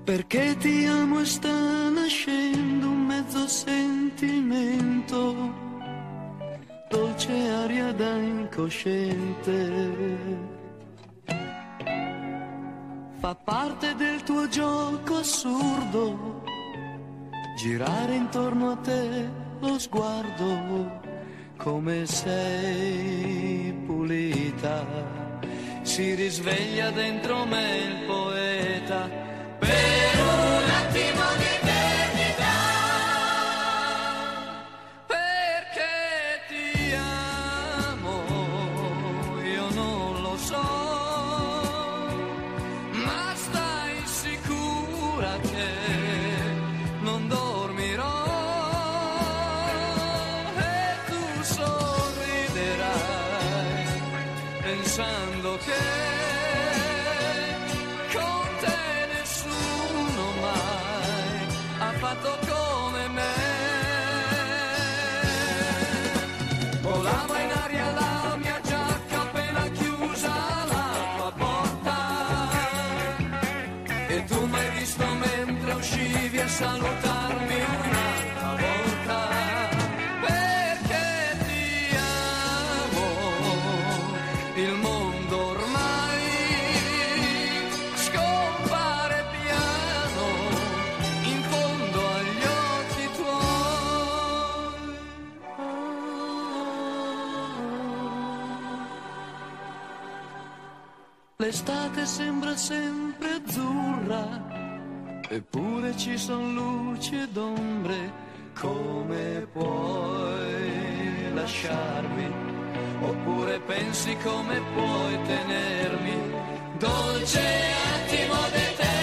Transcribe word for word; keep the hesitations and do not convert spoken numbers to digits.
Perché ti amo e sta nascendo un mezzo sentimento, dolce aria da incosciente. Fa parte del tuo gioco assurdo, girare intorno a te lo sguardo, come sei pulita, si risveglia dentro me il poeta. Per un attimo di eternità, perché ti amo, io non lo so, ma stai sicura che non dormirò e tu sorriderai pensando che fatto come me. Volava in aria la mia giacca appena chiusa la tua porta, e tu m'hai visto mentre uscivi a salutarmi un'altra volta. Perché ti amo, il mondo ormai scompare piano in fondo agli occhi tuoi. L'estate sembra sempre azzurra, eppure ci son luci ed ombre. Come puoi lasciarmi? Oppure pensi come puoi tenermi? Dolce attimo d'eternità.